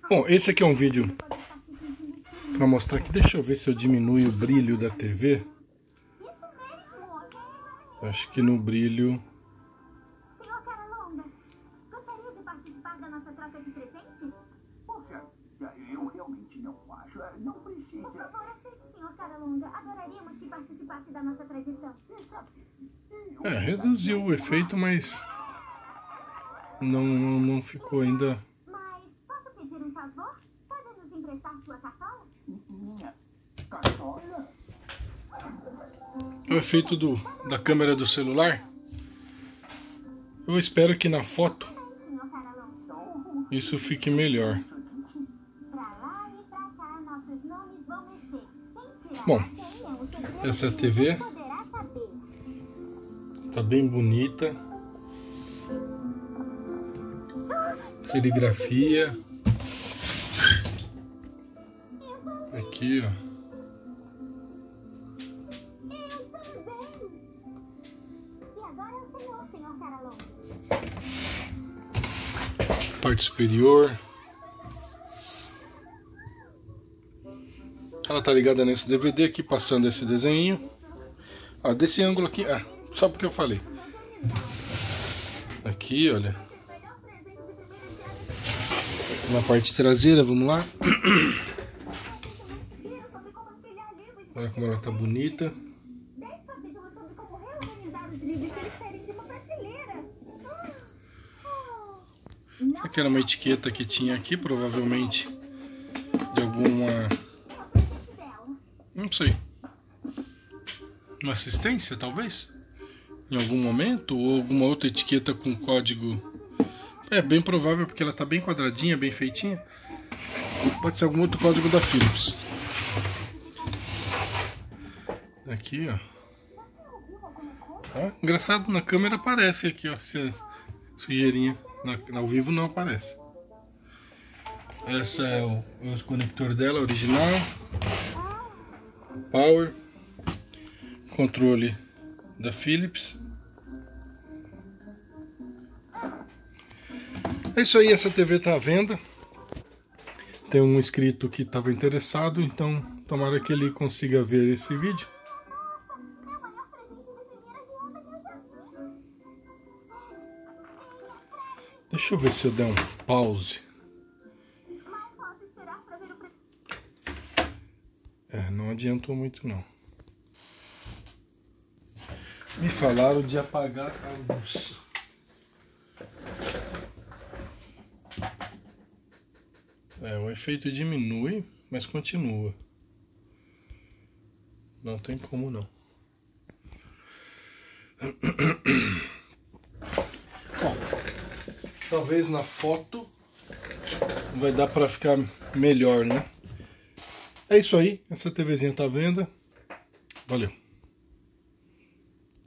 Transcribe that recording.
Bom, esse aqui é um vídeo para mostrar aqui. Deixa eu ver se eu diminuo o brilho da TV. Acho que no brilho... Senhor Caralonga, gostaria de participar da nossa troca de presentes? Poxa, eu realmente não acho. Não precisa. Por favor, aceite, senhor Caralonga. Adoraríamos que participasse da nossa tradição. Reduziu o efeito, mas não ficou ainda... Mas posso pedir um favor? Pode nos emprestar sua cartola? Minha cartola? É o efeito da câmera do celular. Eu espero que na foto Senhor Caralonga. isso fique melhor. Pra lá e pra cá, nossos nomes vão mexer. Quem tirar Bom, a senha, o segredo essa ninguém TV poderá saber. tá bem bonita. Serigrafia. Aqui, ó. E agora é o senhor Caralonga. Parte superior. Ela tá ligada nesse DVD aqui, passando esse desenho. Ó, desse ângulo aqui, só porque eu falei. Aqui, olha. Na parte traseira, vamos lá. Olha como ela tá bonita. 10 capítulos sobre como reorganizar os livros que eles querem de uma prateleira. Isso aqui era uma etiqueta que tinha aqui, provavelmente de alguma... não sei. Uma assistência, talvez? Em algum momento? Ou alguma outra etiqueta com código... É bem provável, porque ela tá bem quadradinha, bem feitinha. Pode ser algum outro código da Philips. Aqui, ó. Engraçado, na câmera aparece aqui, ó, essa sujeirinha. Ao vivo não aparece. Essa é o conector dela, original. Power. Controle da Philips. É isso aí, essa TV tá à venda. Tem um inscrito que estava interessado, então tomara que ele consiga ver esse vídeo. Deixa eu ver se eu der um pause. Não adiantou muito não. Me falaram de apagar a luz. O efeito diminui, mas continua. Não tem como não. Bom, talvez na foto vai dar para ficar melhor, né? É isso aí, essa TVzinha tá à venda. Valeu.